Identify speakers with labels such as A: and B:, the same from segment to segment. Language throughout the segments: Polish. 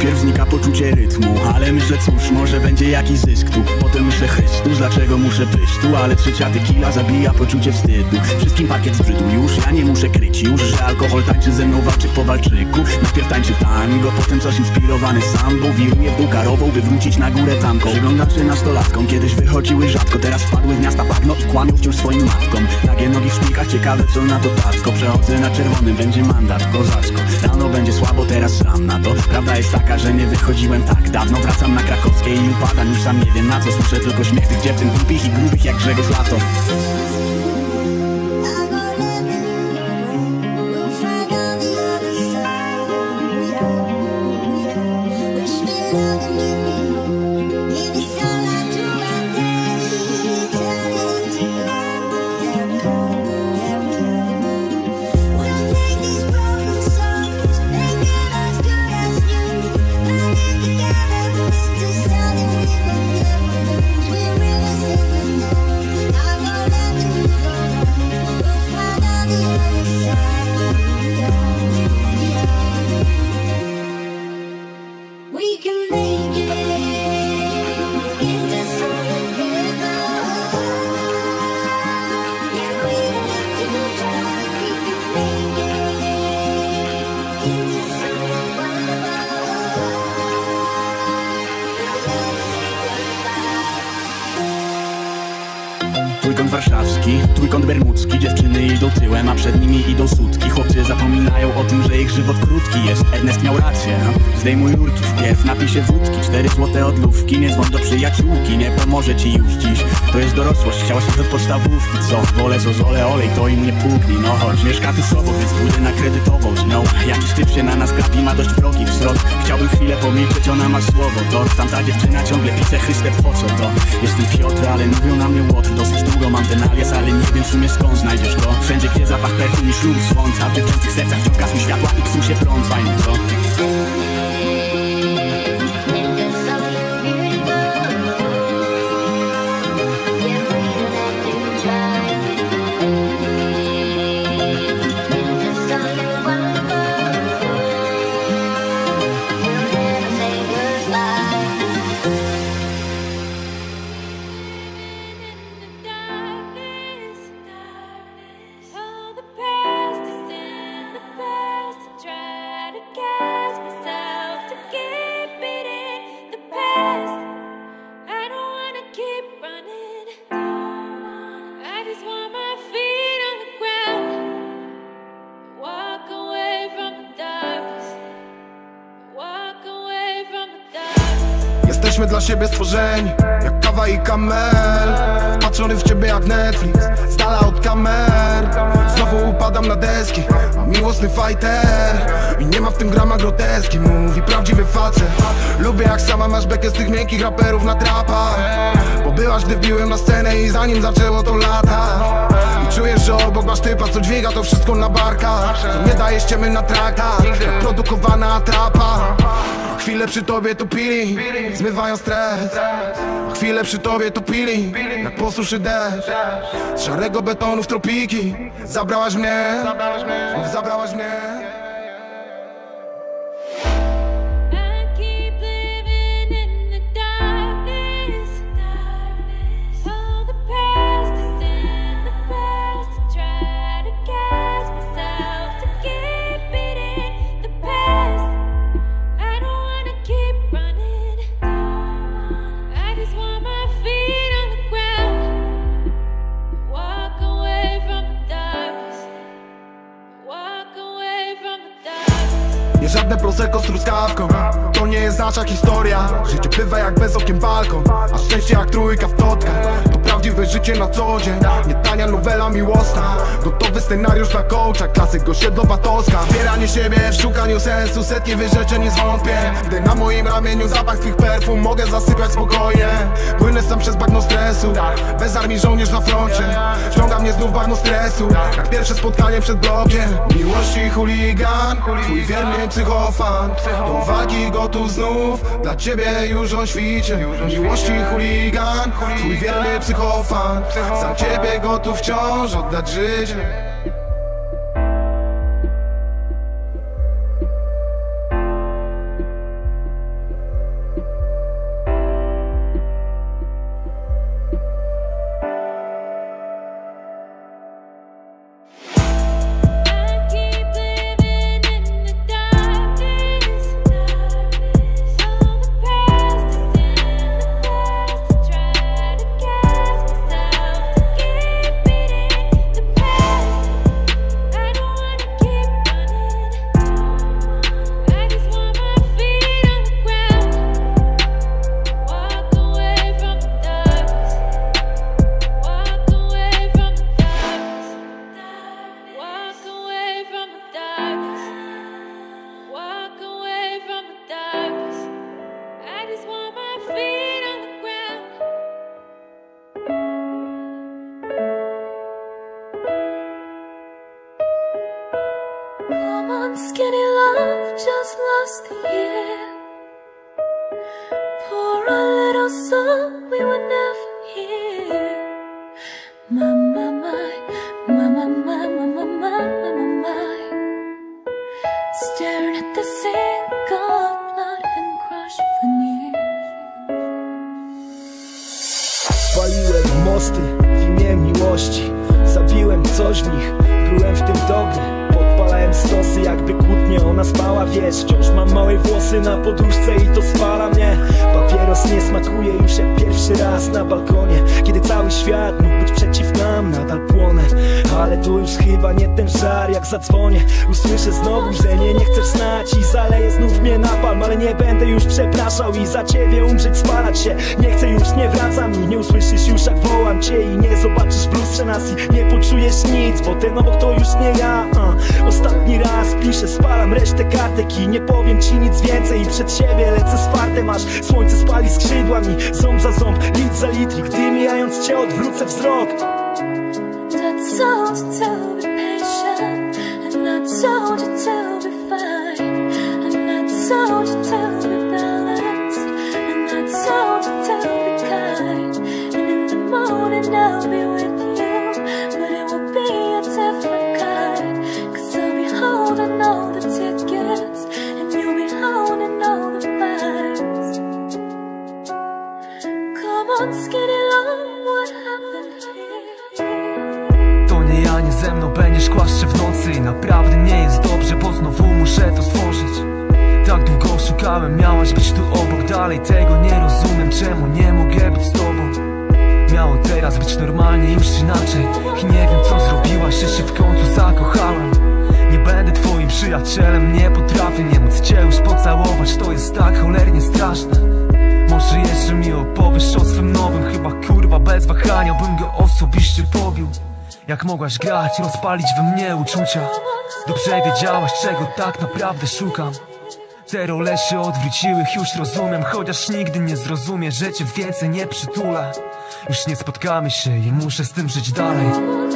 A: Najpierw znika poczucie rytmu, ale myślę cóż, może będzie jakiś zysk tu. Potem myślę Chrystus, dlaczego muszę być tu? Ale trzecia tequila zabija poczucie wstydu. Wszystkim parkiet zbrzydł już, ja nie muszę kryć już, że alkohol tańczy ze mną walczyk po walczyku. Najpierw tańczy tango, potem coś inspirowany sambo. Wiruje w dół karową, by wrócić na górę tamką. Przyglądam się nastolatkom, kiedyś wychodziły rzadko, teraz wpadły w miasta bagno i kłamią wciąż swoim matkom. Nagie nogi w szpilkach, ciekawe co na to tacko. Przechodzę na czerwonym, będzie mandat, kozacko. Rano będzie słabo, teraz ram na to. Prawda jest taka, że nie wychodziłem tak dawno. Wracam na Krakowskiej i upadam, już sam nie wiem na co. Słyszę tylko śmiech tych dziewczyn głupich i grubych jak Grzegorz Lato. Trójkąt warszawski, trójkąt bermudzki. Dziewczyny idą tyłem, a przed nimi idą sutki. Chłopcy zapominają o tym, że ich żywot krótki jest. Ernest miał rację, zdejmuj rurki wpierw, napij się wódki. 4 złote odlówki, nie dzwoń do przyjaciółki. Nie pomoże ci już dziś, to jest dorosłość. Chciałaś już od podstawówki, co? Wolę zozole, olej, to im nie puknij. No chodź, mieszka tu sobą, więc pójdę na kredytową z nią. Jakiś typ się na nas gapi, ma dość wrogi wzrok. Chciałbym chwilę pomilczeć, ona ma słowo to. Tamta dziewczyna ciągle pisze Chryste, po co to? Jestem Piotr, ale mówią na mnie Łotr. Dosyć długo mam ten alias, ale nie wiem w sumie skąd znajdziesz go. Wszędzie gdzie zapach perfum i szum słońca. W dziewczęcych sercach wciąż gasły światła i psuł się prąd. Fajnie, co?
B: Jesteśmy dla siebie stworzeni, jak kawa i kamel. Wpatrzony w ciebie jak Netflix, z dala od kamer. Znowu upadam na deski, a miłosny fighter. I nie ma w tym grama groteski, mówi prawdziwy facet. Lubię jak sama masz bekę z tych miękkich raperów na trapach. Bo byłaś, gdy wbiłem na scenę i zanim zaczęło to lata. I czujesz, że obok masz typa, co dźwiga to wszystko na barkach. Co nie daje ściemy na traktach, jak produkowana atrapa. Chwilę przy tobie tupili, zmywają stres. Chwilę przy tobie tupili, jak po suszy deszcz. Z szarego betonu w tropiki zabrałaś mnie, znów zabrałaś mnie. Nie żadne prosecco z truskawką, to nie jest nasza historia. Życie bywa jak bez okien balkon, a szczęście jak trójka w totkach. To prawdziwe życie na co dzień, nie tania nowela miłosna. Gotowy scenariusz dla coacha, klasyk osiedlowa Toska. Zbieranie siebie w szukaniu sensu, setnie wyrzeczeń nie zwątpię. Gdy na moim ramieniu zapach twych perfum, mogę zasypiać spokojnie. Płynę sam przez bagno stresu, bez armii żołnierz na froncie. Wciąga mnie znów bagno stresu, jak pierwsze spotkanie przed blokiem. Miłości chuligan, twój wierny psychofan. Do walki gotów znów, dla ciebie już on świcie. Miłości chuligan, twój wierny psychofan. Za ciebie gotów wciąż oddać życie.
C: just lost a year. For a little song we would never hear. My, my, my, my, my, my, my, my, my, my, my. Staring at the sink of blood and crushed veneers.
D: Spaliłem mosty w imię miłości. Zabiłem coś w nich, byłem w tym dobry. Podpalałem stosy, jakby kłótnie ona spała, wiesz. Wciąż mam małe włosy na poduszce i to spala mnie. Papieros nie smakuje już jak pierwszy raz na balkonie. Kiedy cały świat mógł być przeciw nam, nadal płonę. Ale to już chyba nie ten żar, jak zadzwonię usłyszę znowu, że nie chcesz znać i zaleję znów mnie napalm. Ale nie będę już przepraszał i za ciebie umrzeć, spalać się nie chcę już, nie wracam i nie usłyszysz już jak wołam cię. I nie zobaczysz w lustrze nas i nie poczujesz nic, bo ten obok to już nie ja. Ostatni raz piszę, spalam resztę kartek i nie powiem ci nic więcej. I przed siebie lecę z fartem, aż słońce spali skrzydłami. Ząb za ząb, litr za litr, gdy mijając cię odwrócę wzrok.
C: I told you to be patient, and I told you to be fine, and I told you to be balanced, and I told you to be kind. And in the morning I'll be with you, but it will be a different kind. 'Cause I'll be holding all the tickets, and you'll be holding all the vibes. Come on, skinny love, what happened here?
E: To nie ja, nie ze mną będziesz kłaszcze w nocy. I naprawdę nie jest dobrze, bo znowu muszę to stworzyć. Tak długo szukałem, miałaś być tu obok. Dalej tego nie rozumiem, czemu nie mogę być z tobą. Miało teraz być normalnie, już inaczej. I nie wiem co zrobiłaś, że się w końcu zakochałem. Nie będę twoim przyjacielem, nie potrafię nie móc cię już pocałować. To jest tak cholernie straszne. Może jeszcze mi opowiesz o swym nowym, chyba kurwa bez wahania bym go osobiście pobił. Jak mogłaś grać, rozpalić we mnie uczucia. Dobrze wiedziałaś, czego tak naprawdę szukam. Te role się odwróciły, już rozumiem. Chociaż nigdy nie zrozumie, że cię więcej nie przytulę. Już nie spotkamy się i muszę z tym żyć dalej.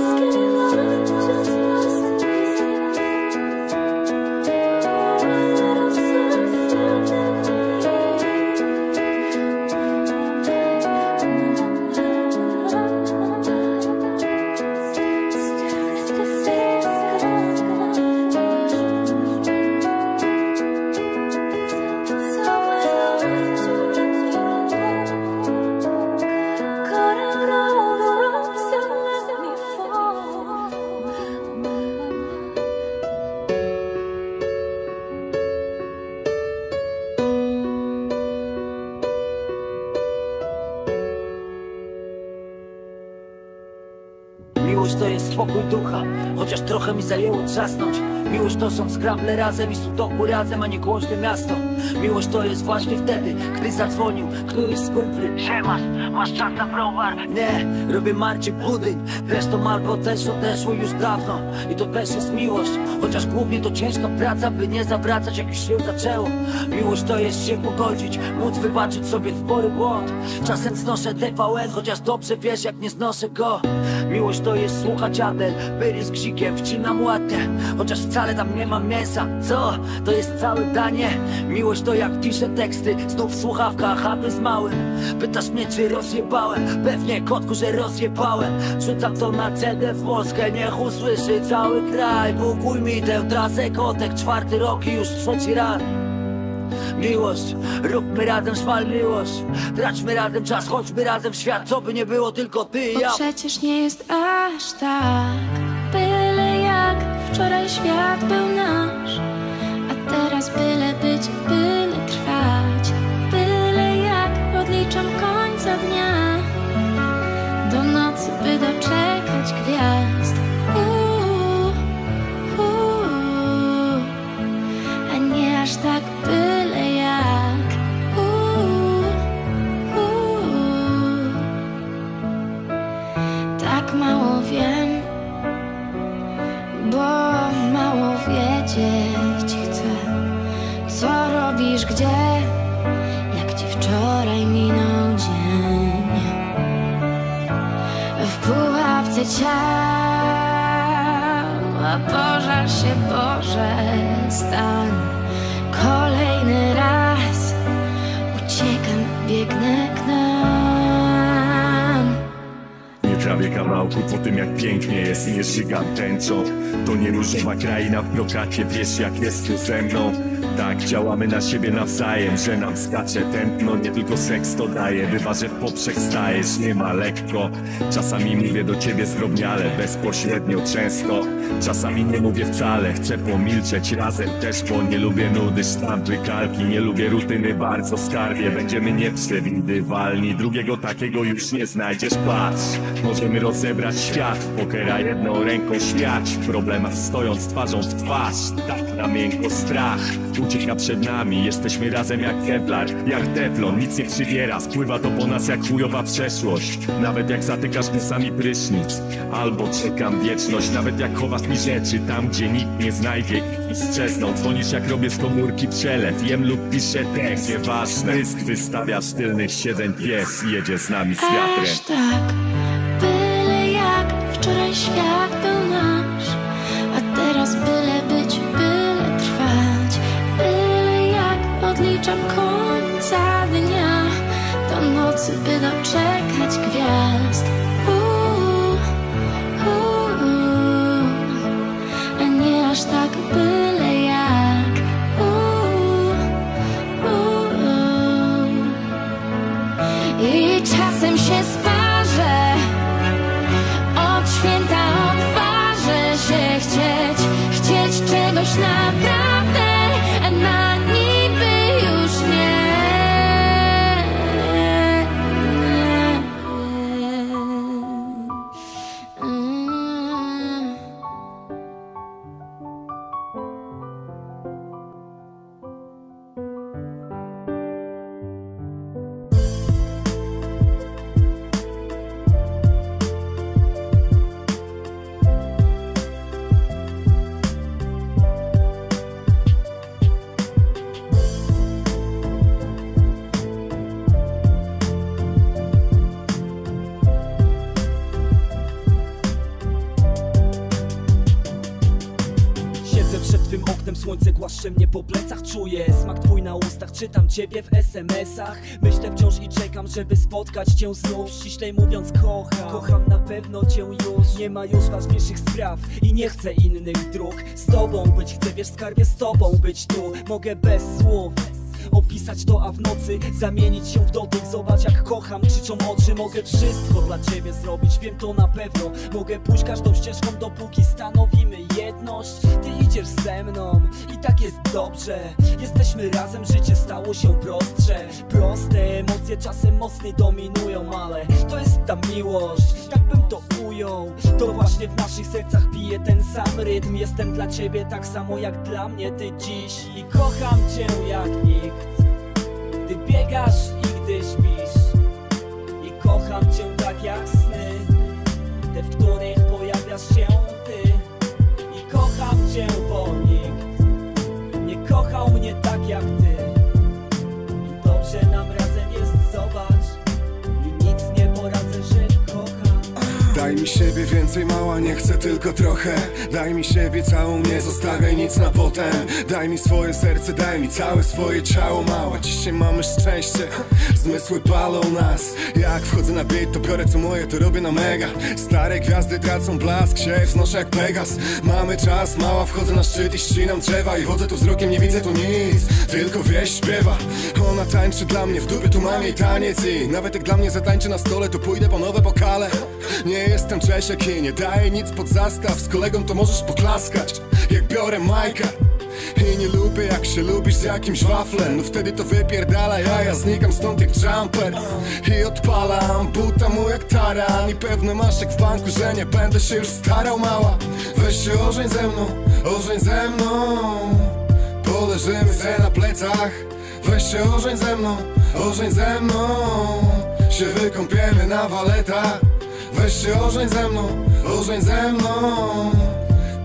F: Miłość to jest spokój ducha, chociaż trochę mi zajęło trzasnąć. Miłość to są skrable razem i sudoku razem, a nie głośne miasto. Miłość to jest właśnie wtedy, gdy zadzwonił któryś z kumpli. Siemasz, masz czas na browar? Nie, robię Marcie budyń. Zresztą albo też odeszło już dawno. I to też jest miłość, chociaż głównie to ciężka praca, by nie zawracać jak już się zaczęło. Miłość to jest się pogodzić, móc wybaczyć sobie spory błąd. Czasem znoszę TVN, chociaż dobrze wiesz jak nie znoszę go. Miłość to jest słuchać Adel, pyry z gzikiem, wcinam ładnie, chociaż wcale tam nie ma mięsa. Co? To jest całe danie. Miłość to jak piszę teksty, znów w słuchawkach, a ty z małym. Pytasz mnie czy rozjebałem? Pewnie kotku, że rozjebałem. Rzucam to na CD w Polskę, niech usłyszy cały kraj. Bukuj mi tę trasę, kotek, 4. rok i już 3. raz. Miłość, róbmy razem szmal miłość. Traćmy razem czas, chodźmy razem w świat. Co by nie było, tylko ty i ja.
C: Bo przecież nie jest aż tak byle jak wczoraj świat był nasz. A teraz byle być, byle trwać. Byle jak odliczam końca dnia. Do nocy by doczekać gwiazd. A nie aż tak byle jak. Tak mało wiem, bo mało wiedzieć chcę. Co robisz gdzie, jak ci wczoraj minął dzień. W pułapce ciała pożar się Boże stań.
G: małku po tym jak pięknie jest, nie żygam tęczą. To nie różowa kraina w brokacie, wiesz jak jest tu ze mną. Tak, działamy na siebie nawzajem, że nam skacze tętno. Nie tylko seks to daje, bywa, że w poprzek stajesz, nie ma lekko. Czasami mówię do ciebie zdrobniale, bezpośrednio często. Czasami nie mówię wcale, chcę pomilczeć razem też, bo nie lubię nudy, sztampy, kalki. Nie lubię rutyny, bardzo skarbie. Będziemy nieprzewidywalni, drugiego takiego już nie znajdziesz. Patrz, możemy rozebrać świat w pokera jedną ręką, śmiać w problemach stojąc twarzą w twarz. Tak na miękko strach ucieka przed nami, jesteśmy razem jak Kevlar, jak teflon, nic nie przybiera. Spływa to po nas jak chujowa przeszłość. Nawet jak zatykasz mi sami prysznic, albo czekam wieczność. Nawet jak chowasz mi rzeczy tam, gdzie nikt nie znajdzie i strzezną. Dzwonisz jak robię z komórki przelew, jem lub piszę tekst, nieważne. Rysk wystawia z tylnych siedzeń pies i jedzie z nami z wiatrem.
C: Aż tak, byle jak wczoraj świat był nasz, a teraz byle być, byle trwać. Byle jak odliczam końca dnia, do nocy by doczekać gwiazd. A nie aż tak byle jak. I czasem się sparzę, od święta odważę się chcieć czegoś naprawdę, a na niby już nie.
D: Przed twym oknem słońce głaszcze mnie po plecach. Czuję smak twój na ustach, czytam ciebie w SMS-ach. Myślę wciąż i czekam, żeby spotkać cię znów. Ściślej mówiąc kocham na pewno cię już. Nie ma już ważniejszych spraw i nie chcę innych dróg. Z tobą być chcę, wiesz skarbie, z tobą być tu. Mogę bez słów opisać to, a w nocy zamienić się w dotyk. Zobacz jak kocham, krzyczą oczy. Mogę wszystko dla ciebie zrobić, wiem to na pewno. Mogę pójść każdą ścieżką, dopóki stanowimy jedność. Ty idziesz ze mną i tak jest dobrze. Jesteśmy razem, życie stało się prostsze. Proste emocje czasem mocniej dominują, ale to jest ta miłość, tak bym to ujął. To właśnie w naszych sercach bije ten sam rytm. Jestem dla ciebie tak samo jak dla mnie ty dziś. I kocham cię jak nikt, gdy biegasz i gdy śpisz. I kocham cię tak jak sny, te w których pojawiasz się ty. I kocham cię, bo nikt nie kochał mnie tak jak ty. I dobrze nam razem jest, zobacz. I nic nie poradzę, że kocham.
B: Daj mi siebie więcej, mała, nie chcę tylko trochę. Daj mi siebie całą, nie zostawiaj nic na potem. Daj mi swoje serce, daj mi całe swoje ciało, mała. Dzisiaj mamy szczęście, zmysły palą nas. Jak wchodzę na beat, to biorę co moje, to robię na mega. Stare gwiazdy tracą blask, się wznoszę jak Pegas. Mamy czas, mała, wchodzę na szczyt i ścinam drzewa. I chodzę tu wzrokiem, nie widzę tu nic, tylko wieś śpiewa. Ona tańczy dla mnie, w dupie tu mam jej taniec. I nawet jak dla mnie zatańczy na stole, to pójdę po nowe pokale. Nie jestem Czesiek i nie daję nic pod zastaw. Z kolegą to możesz poklaskać, jak biorę Majka. I nie lubię jak się lubisz z jakimś waflem. No wtedy to wypierdala, ja znikam stąd jak jumper. I odpalam buta mu jak taran. I pewny masz jak w banku, że nie będę się już starał, mała. Weź się ożeń ze mną, ożeń ze mną. Poleżymy se na plecach. Weź się ożeń ze mną, ożeń ze mną. Się wykąpiemy na waletach. Weź się ożeń ze mną, ożeń ze mną.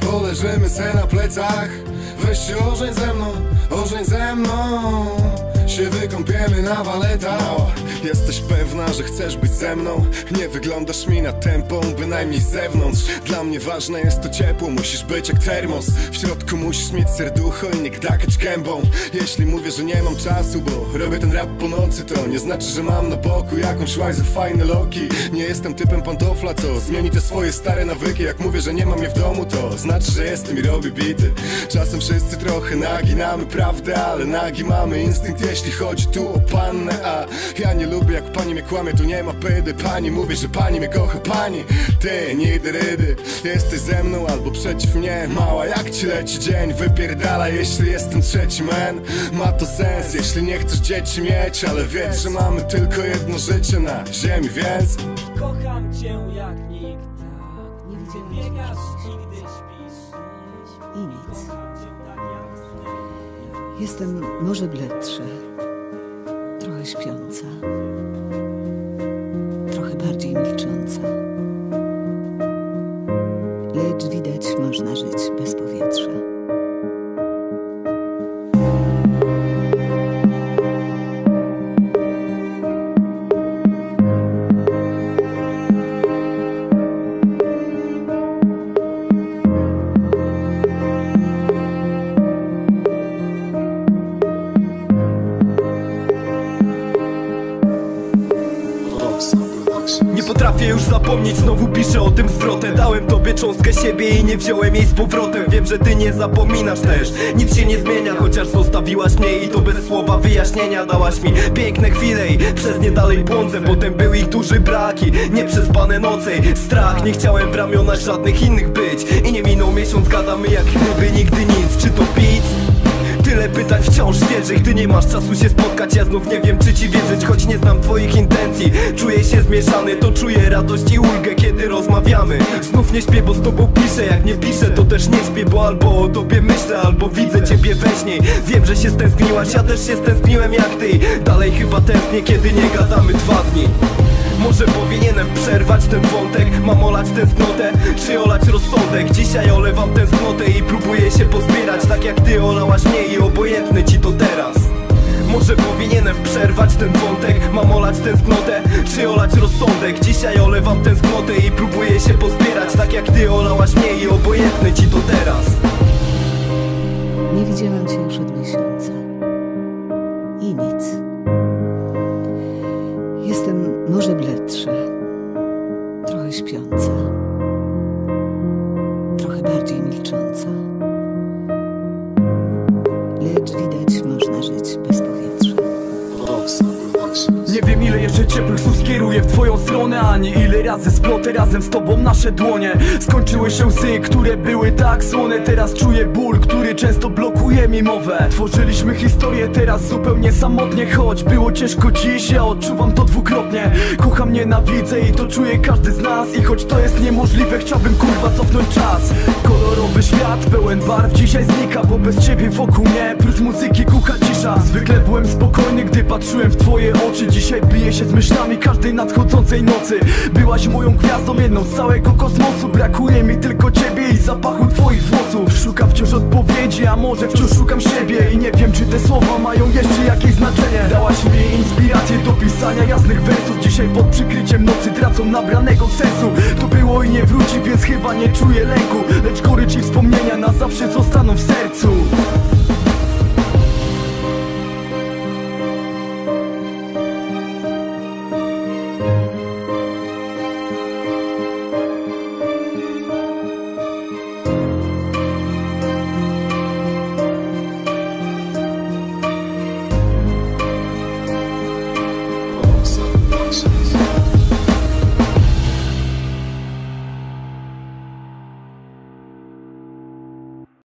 B: Poleżymy se na plecach. Weź się ożeń ze mną, ożeń ze mną. się wykąpiemy na waletach. Jesteś pewna, że chcesz być ze mną? Nie wyglądasz mi na tępą, bynajmniej z zewnątrz. Dla mnie ważne jest to ciepło, musisz być jak termos. W środku musisz mieć serducho i nie gdakać gębą. Jeśli mówię, że nie mam czasu, bo robię ten rap po nocy, to nie znaczy, że mam na boku jakąś łajzę fajne loki. Nie jestem typem pantofla, co zmieni te swoje stare nawyki. Jak mówię, że nie mam je w domu, to znaczy, że jestem i robię bity. Czasem wszyscy trochę naginamy prawdę, ale nagi mamy instynkt, jeśli chodzi tu o pannę. A ja nie lubię, jak pani mnie kłamie, tu nie ma pydy. Pani mówi, że pani mnie kocha, pani. Ty, nie idę rydy. Jesteś ze mną albo przeciw mnie. Mała, jak ci leci dzień? Wypierdala, jeśli jestem trzeci man. Ma to sens, jeśli nie chcesz dzieci mieć, ale wiedz, że mamy tylko jedno życie na ziemi, więc
E: kocham cię jak nikt. Nigdzie biegasz, nigdy śpisz.
H: I nic. Jestem może bledsza, trochę śpiąca, trochę bardziej milcząca. Lecz widać, można żyć bez powietrza.
I: Nie potrafię już zapomnieć, znowu piszę o tym zwrotem. Dałem tobie cząstkę siebie i nie wziąłem jej z powrotem. Wiem, że ty nie zapominasz też, nic się nie zmienia, chociaż zostawiłaś mnie i to bez słowa wyjaśnienia. Dałaś mi piękne chwile i przez nie dalej błądzę. Potem był ich duży brak i nieprzespane noce, strach. Nie chciałem w ramionach żadnych innych być i nie minął miesiąc, gadamy jak gdyby nigdy nic. Czy to pic? Tyle pytań wciąż świeżych, ty nie masz czasu się spotkać. Ja znów nie wiem, czy ci wierzyć, choć nie znam twoich intencji. Czuję się zmieszany, to czuję radość i ulgę, kiedy rozmawiamy. Znów nie śpię, bo z tobą piszę, jak nie piszę, to też nie śpię, bo albo o tobie myślę, albo widzę ciebie we śnie. Wiem, że się stęskniłaś, ja też się stęskniłem jak ty. Dalej chyba tęsknię, kiedy nie gadamy 2 dni. Może powinienem przerwać ten wątek. Mam olać tęsknotę, czy olać rozsądek? Dzisiaj olewam tęsknotę i próbuję się pozbierać, tak jak ty olałaś mnie i obojętny ci to teraz. Może powinienem przerwać ten wątek. Mam olać tęsknotę, czy olać rozsądek? Dzisiaj olewam tęsknotę i próbuję się pozbierać, tak jak ty olałaś mnie i obojętny ci to teraz.
H: Nie widziałam cię już od miesiąca. I nic. Jestem może bledsza, trochę śpiąca, trochę bardziej milcząca. Lecz widać, można żyć bez powietrza.
E: Nie wiem, ile jeszcze ciepłych słów skieruję w twoją stronę, ani ile razy splotę razem z tobą nasze dłonie. Skończyły się łzy, które były tak słone. Teraz czuję ból, który często blokuje mi mowę. Tworzyliśmy historię teraz zupełnie samotnie, choć było ciężko dziś, ja odczuwam to dwukrotnie. Kocham, nienawidzę i to czuje każdy z nas. I choć to jest niemożliwe, chciałbym kurwa cofnąć czas. Kolorowy świat pełen barw dzisiaj znika, bo bez ciebie wokół mnie prócz muzyki głucha cisza. Zwykle byłem spokojny, gdy patrzyłem w twoje oczy. Dzisiaj biję się z myślami każdej nadchodzącej nocy. Byłaś moją gwiazdą, jedną z całego kosmosu. Brakuje mi tylko ciebie i zapachu twoich włosów. Szukam wciąż odpowiedzi, a może wciąż szukam siebie. I nie wiem, czy te słowa mają jeszcze jakieś znaczenie. Dałaś mi inspirację do pisania jasnych wersów. Dzisiaj pod przykryciem nocy tracą nabranego sensu. To było i nie wróci, więc chyba nie czuję lęku. Lecz gorycz i wspomnienia na zawsze zostaną w sercu.